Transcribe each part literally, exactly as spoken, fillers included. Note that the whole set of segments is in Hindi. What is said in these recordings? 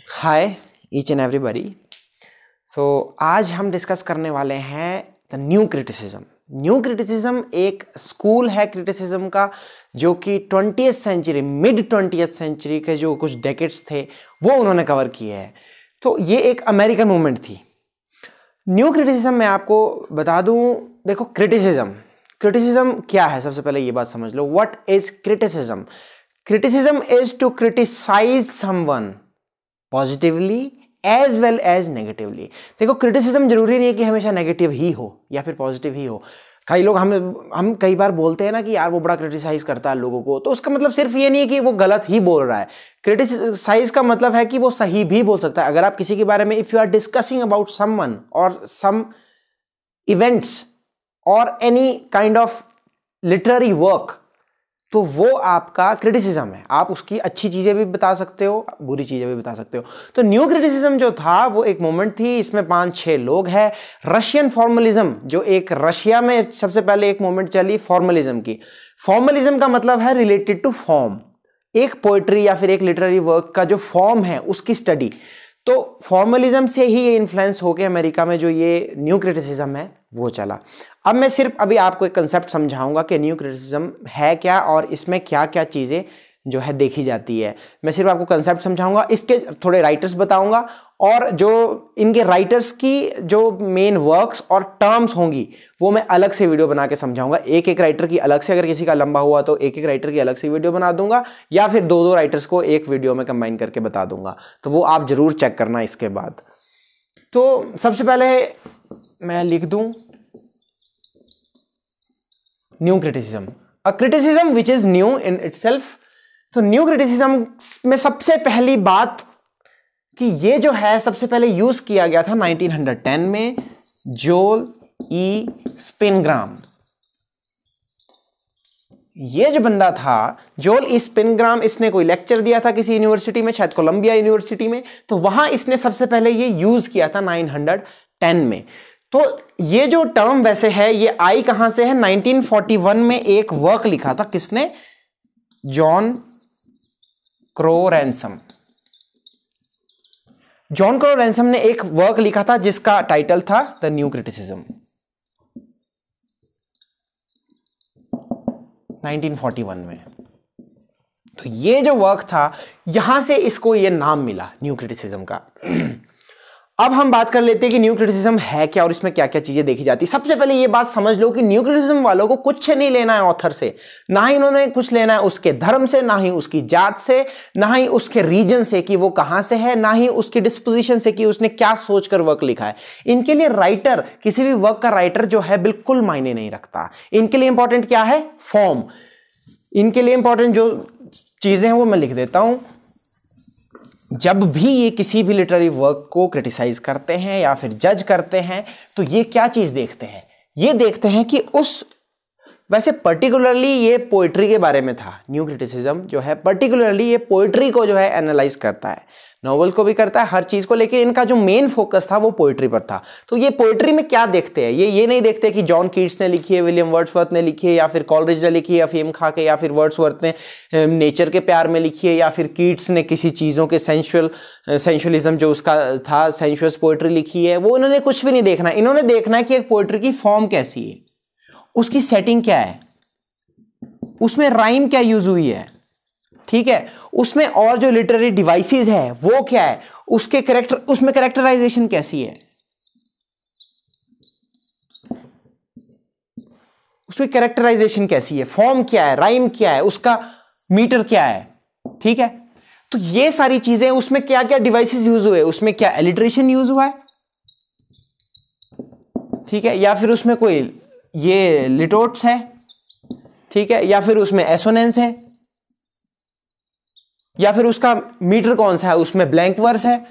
Hi each and everybody. So आज हम डिस्कस करने वाले हैं the new criticism. New criticism एक स्कूल है क्रिटिसिज्म का जो कि twentieth century mid twentieth century के जो कुछ डेकेड्स थे वो उन्होंने कवर किए हैं। तो ये एक अमेरिकन मूवमेंट थी। न्यू क्रिटिसिज्म मैं आपको बता दूं, देखो क्रिटिसिज्म क्रिटिसिज्म क्या है, सबसे पहले ये बात समझ लो। What is criticism? Criticism is to criticize someone positively as well as negatively. देखो क्रिटिसिज्म जरूरी नहीं है कि हमेशा नेगेटिव ही हो या फिर पॉजिटिव ही हो। कई लोग हम हम कई बार बोलते हैं ना कि यार वो बड़ा क्रिटिसाइज करता है लोगों को, तो उसका मतलब सिर्फ ये नहीं है कि वो गलत ही बोल रहा है। क्रिटिसाइज का मतलब है कि वो सही भी बोल सकता है। अगर आप किसी के बारे में if you are discussing about someone और सम इवेंट्स और any kind of literary work, तो वो आपका क्रिटिसिज्म है। आप उसकी अच्छी चीजें भी बता सकते हो, बुरी चीजें भी बता सकते हो। तो न्यू क्रिटिसिज्म जो था वो एक मूवमेंट थी, इसमें पांच छह लोग हैं। रशियन फॉर्मलिज्म, जो एक रशिया में सबसे पहले एक मूवमेंट चली फॉर्मलिज्म की। फॉर्मलिज्म का मतलब है रिलेटेड टू फॉर्म, एक पोएट्री या फिर एक लिटरेरी वर्क का जो फॉर्म है उसकी स्टडी। तो फॉर्मलिज्म से ही ये इन्फ्लुएंस होकर अमेरिका में जो ये न्यू क्रिटिसिज्म है वो चला। अब मैं सिर्फ अभी आपको एक कंसेप्ट समझाऊंगा कि न्यू क्रिटिसिज्म है क्या और इसमें क्या क्या चीज़ें जो है देखी जाती है। मैं सिर्फ आपको कंसेप्ट समझाऊंगा, इसके थोड़े राइटर्स बताऊंगा और जो इनके राइटर्स की जो मेन वर्क्स और टर्म्स होंगी वो मैं अलग से वीडियो बना के समझाऊंगा। एक एक राइटर की अलग से, अगर किसी का लंबा हुआ तो एक एक राइटर की अलग से वीडियो बना दूंगा, या फिर दो दो राइटर्स को एक वीडियो में कंबाइन करके बता दूंगा। तो वो आप जरूर चेक करना इसके बाद। तो सबसे पहले मैं लिख दूं new criticism, a criticism which is new in itself. तो न्यू क्रिटिसिज्म में सबसे पहली बात कि ये जो है सबसे पहले यूज किया गया था नाइनटीन टेन में जोल ई स्पिनग्राम। ये जो बंदा था जोल ई स्पिनग्राम, इसने कोई लेक्चर दिया था किसी यूनिवर्सिटी में, शायद कोलंबिया यूनिवर्सिटी में, तो वहां इसने सबसे पहले ये यूज किया था नाइनटीन टेन में। तो ये जो टर्म वैसे है ये आई कहां से है? नाइनटीन फोर्टी वन में एक वर्क लिखा था, किसने? John Crowe Ransom. John Crowe Ransom ने एक वर्क लिखा था जिसका टाइटल था the new criticism, nineteen forty one में। तो ये जो वर्क था यहां से इसको ये नाम मिला न्यू क्रिटिसिज्म का। अब हम बात कर लेते हैं कि न्यू क्रिटिसिज्म है क्या और इसमें क्या क्या चीजें देखी जाती है। सबसे पहले ये बात समझ लो कि न्यू क्रिटिसिज्म वालों को कुछ नहीं लेना है ऑथर से, ना ही इन्होंने कुछ लेना है उसके धर्म से, ना ही उसकी जात से, ना ही उसके रीजन से कि वो कहां से है, ना ही उसकी डिस्पोजिशन से कि उसने क्या सोचकर वर्क लिखा है। इनके लिए राइटर, किसी भी वर्क का राइटर जो है बिल्कुल मायने नहीं रखता। इनके लिए इंपॉर्टेंट क्या है? फॉर्म। इनके लिए इंपॉर्टेंट जो चीजें हैं वो मैं लिख देता हूं। जब भी ये किसी भी लिटरेरी वर्क को क्रिटिसाइज करते हैं या फिर जज करते हैं तो ये क्या चीज देखते हैं? ये देखते हैं कि उस, वैसे पर्टिकुलरली ये पोएट्री के बारे में था। न्यू क्रिटिसिज्म जो है पर्टिकुलरली ये पोएट्री को जो है एनालाइज करता है, नॉवल को भी करता है, हर चीज को, लेकिन इनका जो मेन फोकस था वो पोएट्री पर था। तो ये पोएट्री में क्या देखते हैं? ये ये नहीं देखते कि जॉन कीट्स ने लिखी है, विलियम वर्ड्सवर्थ ने लिखी है, या फिर कॉलरिज ने लिखी है अफीम खा के, या फिर वर्ड्सवर्थ ने नेचर के प्यार में लिखी है, या फिर कीट्स ने किसी चीज़ों के सेंशुअल सेंशुअलिज्म जो उसका था सेंशुअस पोएट्री लिखी है। वो इन्होंने कुछ भी नहीं देखना। इन्होंने देखना है कि एक पोएट्री की फॉर्म कैसी है, उसकी सेटिंग क्या है, उसमें राइम क्या यूज हुई है, ठीक है, उसमें और जो लिटरेरी डिवाइसेस है वो क्या है, उसके कैरेक्टर, उसमें कैरेक्टराइजेशन कैसी है, उसमें कैरेक्टराइजेशन कैसी है, फॉर्म क्या है, राइम क्या है, उसका मीटर क्या है, ठीक है। तो ये सारी चीजें, उसमें क्या क्या डिवाइसेस यूज हुए, उसमें क्या एलिट्रेशन यूज हुआ है, ठीक है, या फिर उसमें कोई ये लिटोट्स है, ठीक है, या फिर उसमें एसोनेंस है, या फिर उसका मीटर कौन सा है, उसमें ब्लैंक वर्स है,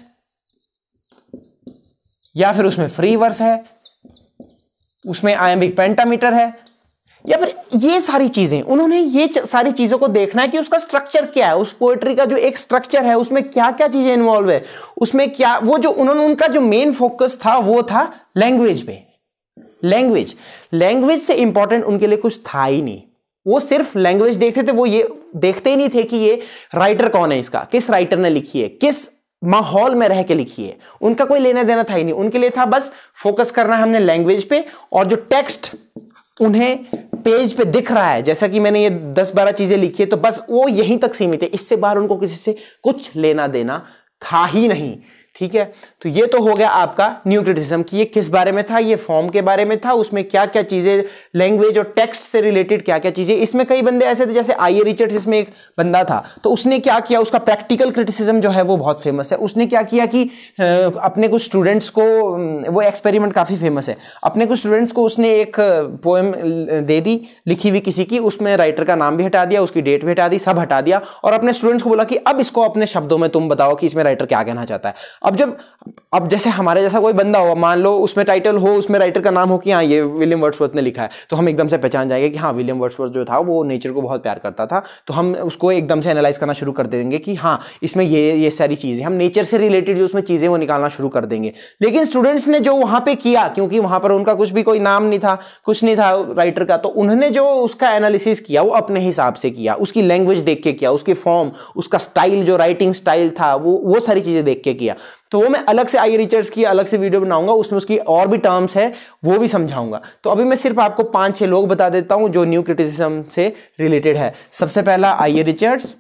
या फिर उसमें फ्री वर्स है, उसमें आयम्बिक पेंटामीटर है, या फिर ये सारी चीजें। उन्होंने ये सारी चीजों को देखना है कि उसका स्ट्रक्चर क्या है, उस पोएट्री का जो एक स्ट्रक्चर है उसमें क्या क्या चीजें इन्वॉल्व है, उसमें क्या, वो जो उन्होंने, उनका जो मेन फोकस था वो था लैंग्वेज पे। लैंग्वेज लैंग्वेज से इंपॉर्टेंट उनके लिए कुछ था ही नहीं। वो सिर्फ लैंग्वेज देखते थे, वो ये देखते ही नहीं थे कि ये राइटर कौन है, इसका किस राइटर ने लिखी है, किस माहौल में रह के लिखी है, उनका कोई लेना देना था ही नहीं, उनके लिए था बस फोकस करना है हमने लैंग्वेज पे, और जो टेक्स्ट उन्हें पेज पे दिख रहा है, जैसा कि मैंने ये दस बारह चीजें लिखी है, तो बस वो यहीं तक सीमित है, इससे बाहर उनको किसी से कुछ लेना देना था ही नहीं। ठीक है, तो ये तो हो गया आपका न्यू क्रिटिसिज्म कि ये किस बारे में था, ये फॉर्म के बारे में था, उसमें क्या क्या चीजें लैंग्वेज और टेक्स्ट से रिलेटेड क्या क्या चीजें। इसमें कई बंदे ऐसे थे, जैसे आई ए रिचर्ड्स इसमें एक बंदा था, तो उसने क्या किया, उसका प्रैक्टिकल क्रिटिसिज्म जो है वो बहुत फेमस है। उसने क्या किया कि अपने कुछ स्टूडेंट्स को, वो एक्सपेरिमेंट काफी फेमस है, अपने कुछ स्टूडेंट्स को उसने एक पोएम दे दी लिखी हुई किसी की, उसमें राइटर का नाम भी हटा दिया, उसकी डेट भी हटा दी, सब हटा दिया, और अपने स्टूडेंट्स को बोला कि अब इसको अपने शब्दों में तुम बताओ कि इसमें राइटर क्या कहना चाहता है। अब जब अब जैसे हमारे जैसा कोई बंदा हो, मान लो उसमें टाइटल हो, उसमें राइटर का नाम हो कि हाँ ये विलियम वर्ड्सवर्थ ने लिखा है, तो हम एकदम से पहचान जाएंगे कि हाँ विलियम वर्ड्सवर्थ जो था वो नेचर को बहुत प्यार करता था, तो हम उसको एकदम से एनालाइज करना शुरू कर देंगे कि हाँ इसमें ये ये सारी चीजें, हम नेचर से रिलेटेड जो उसमें चीजें वो निकालना शुरू कर देंगे। लेकिन स्टूडेंट्स ने जो वहां पे किया, क्योंकि वहां पर उनका कुछ भी कोई नाम नहीं था, कुछ नहीं था राइटर का, तो उन्होंने जो उसका एनालिसिस किया वो अपने हिसाब से किया, उसकी लैंग्वेज देख के किया, उसकी फॉर्म, उसका स्टाइल, जो राइटिंग स्टाइल था वो वो सारी चीजें देख के किया। तो वो मैं अलग से आई रिचर्ड्स की अलग से वीडियो बनाऊंगा, उसमें उसकी और भी टर्म्स है वो भी समझाऊंगा। तो अभी मैं सिर्फ आपको पांच छह लोग बता देता हूं जो न्यू क्रिटिसिज्म से रिलेटेड है। सबसे पहला आई रिचर्ड्स,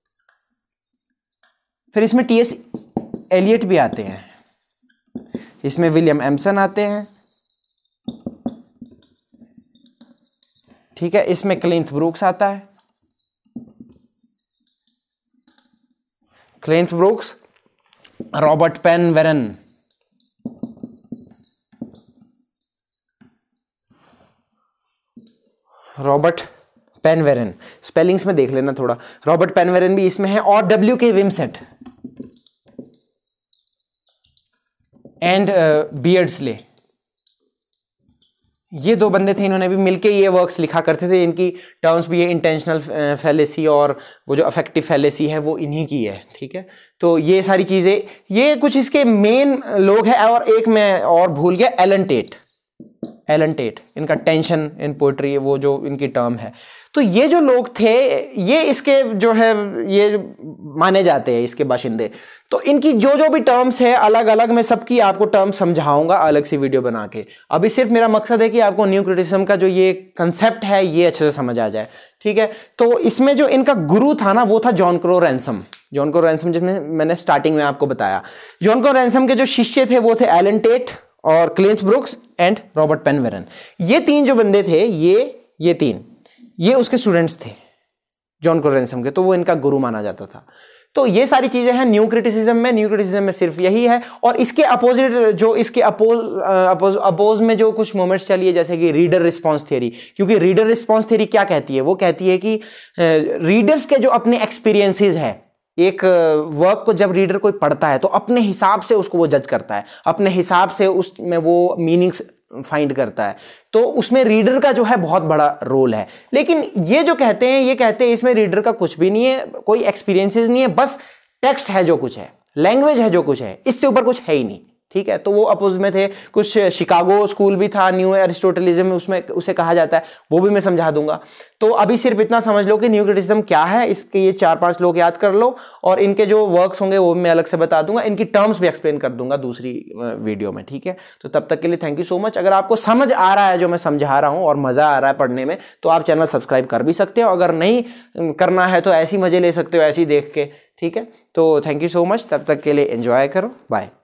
फिर इसमें टी एस एलियट भी आते हैं, इसमें विलियम एम्सन आते हैं, ठीक है, इसमें क्लिंथ ब्रूक्स आता है, Cleanth Brooks, Robert Penn Warren, Robert Penn Warren, spellings में देख लेना थोड़ा, रॉबर्ट पेन वेरन भी इसमें है, और डब्ल्यू के विमसेट एंड बियर्ड्सले, ये दो बंदे थे, इन्होंने भी मिलके ये वर्क्स लिखा करते थे। इनकी टर्म्स भी ये इंटेंशनल फैलेसी और वो जो अफेक्टिव फैलेसी है वो इन्हीं की है। ठीक है, तो ये सारी चीजें, ये कुछ इसके मेन लोग हैं। और एक मैं और भूल गया, एलन टेट, एलन टेट, इनका टेंशन इन पोएट्री, वो जो इनकी टर्म है। तो ये जो लोग थे, ये इसके जो है ये माने जाते हैं इसके बाशिंदे। तो इनकी जो जो भी टर्म्स है अलग अलग, मैं सबकी आपको टर्म्स समझाऊंगा अलग से वीडियो बना के। अभी सिर्फ मेरा मकसद है कि आपको न्यू क्रिटिसिज्म का जो ये कंसेप्ट है ये अच्छे से समझ आ जाए। ठीक है, तो इसमें जो इनका गुरु था ना वो था John Crowe Ransom. John Crowe Ransom जिसमें मैंने स्टार्टिंग में आपको बताया, जॉन क्रो रैनसम के जो शिष्य थे वो थे एलन टेट और Cleanth Brooks and Robert Penn Warren. ये तीन जो बंदे थे, ये ये तीन ये उसके स्टूडेंट्स थे जॉन क्रो रैनसम के, तो वो इनका गुरु माना जाता था। तो ये सारी चीजें हैं न्यू क्रिटिसिज्म में। न्यू क्रिटिसिज्म में सिर्फ यही है। और इसके अपोजिट जो इसके अपोज अपोज अपोज में जो कुछ मोमेंट्स चली है, जैसे कि रीडर रिस्पॉन्स थ्योरी। क्योंकि रीडर रिस्पॉन्स थ्योरी क्या कहती है, वो कहती है कि रीडर्स के जो अपने एक्सपीरियंसेस है, एक वर्क को जब रीडर कोई पढ़ता है तो अपने हिसाब से उसको वो जज करता है, अपने हिसाब से उसमें वो मीनिंग्स फाइंड करता है। तो उसमें रीडर का जो है बहुत बड़ा रोल है। लेकिन ये जो कहते हैं, ये कहते हैं इसमें रीडर का कुछ भी नहीं है, कोई एक्सपीरियंसेस नहीं है, बस टेक्स्ट है जो कुछ है, लैंग्वेज है जो कुछ है, इससे ऊपर कुछ है ही नहीं। ठीक है, तो वो अपोज में थे। कुछ शिकागो स्कूल भी था, न्यू एरिस्टोटलिज्म उसमें उसे कहा जाता है, वो भी मैं समझा दूंगा। तो अभी सिर्फ इतना समझ लो कि न्यू क्रिटिसिज्म क्या है, इसके ये चार पांच लोग याद कर लो, और इनके जो वर्क्स होंगे वो मैं अलग से बता दूंगा, इनकी टर्म्स भी एक्सप्लेन कर दूंगा दूसरी वीडियो में। ठीक है, तो तब तक के लिए थैंक यू सो मच। अगर आपको समझ आ रहा है जो मैं समझा रहा हूँ और मजा आ रहा है पढ़ने में, तो आप चैनल सब्सक्राइब कर भी सकते हो। अगर नहीं करना है तो ऐसी मजे ले सकते हो, ऐसी देख के। ठीक है, तो थैंक यू सो मच, तब तक के लिए एंजॉय करो, बाय।